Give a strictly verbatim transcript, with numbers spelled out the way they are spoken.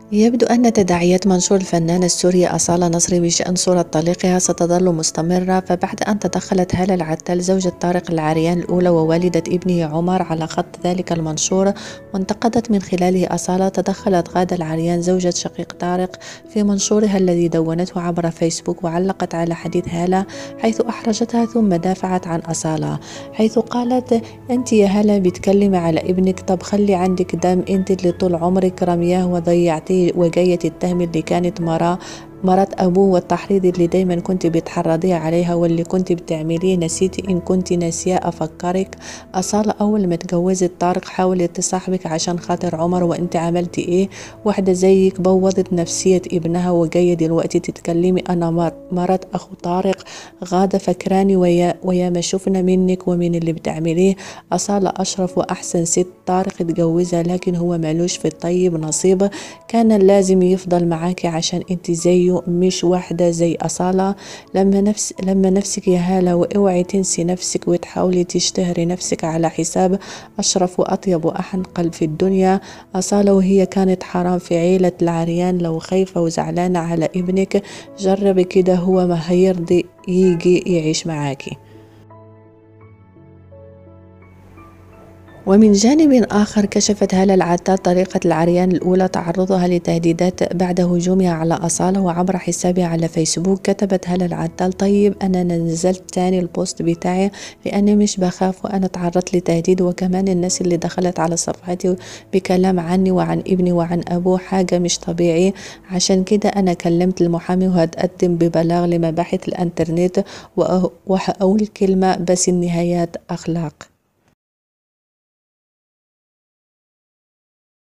يبدو أن تداعيات منشور الفنانة السورية أصالة نصري بشأن صورة طليقها ستظل مستمرة، فبعد أن تدخلت هالة العتال زوجة طارق العريان الأولى ووالدة ابنه عمر على خط ذلك المنشور، وانتقدت من خلاله أصالة، تدخلت غادة العريان زوجة شقيق طارق في منشورها الذي دونته عبر فيسبوك، وعلقت على حديث هالة حيث أحرجتها ثم دافعت عن أصالة، حيث قالت: أنت يا هالة بتكلمي على ابنك؟ طب خلي عندك دم، أنت اللي طول عمرك رمياه وضيعتيه وجاية تتهمي اللي كانت مراه مرات أبوه، والتحريض اللي دايما كنت بتحرضيه عليها واللي كنت بتعمليه. نسيتي؟ إن كنت ناسياه أفكرك. أصالة أول ما اتجوزت طارق حاولت تصاحبك عشان خاطر عمر، وانت عملتي إيه؟ واحدة زيك بوظت نفسية ابنها وجاية دلوقتي تتكلمي أنا مرات أخو طارق؟ غادة فكراني ويا, ويا ما شفنا منك ومن اللي بتعمليه. أصالة أشرف وأحسن ست طارق اتجوزها، لكن هو مالوش في الطيب نصيبه، كان لازم يفضل معاكي عشان انت زيه، مش واحدة زي أصالة. لما نفس لما نفسك يا هالة، واوعي تنسي نفسك وتحاولي تشتهري نفسك على حساب أشرف وأطيب وأحن قلب في الدنيا. أصالة وهي كانت حرام في عيلة العريان، لو خايفة وزعلانة على ابنك جربي كده، هو ما هيرضي يجي يعيش معاكي. ومن جانب آخر، كشفت هالة العتال طريقة العريان الأولى تعرضها لتهديدات بعد هجومها على أصالة، وعبر حسابها على فيسبوك كتبت هالة العتال: طيب أنا نزلت تاني البوست بتاعي لأني مش بخاف، وأنا تعرضت لتهديد، وكمان الناس اللي دخلت على صفحتي بكلام عني وعن ابني وعن أبوه حاجة مش طبيعي، عشان كده أنا كلمت المحامي وهتقدم ببلاغ لمباحث الإنترنت، وهقول كلمة بس النهايات أخلاق.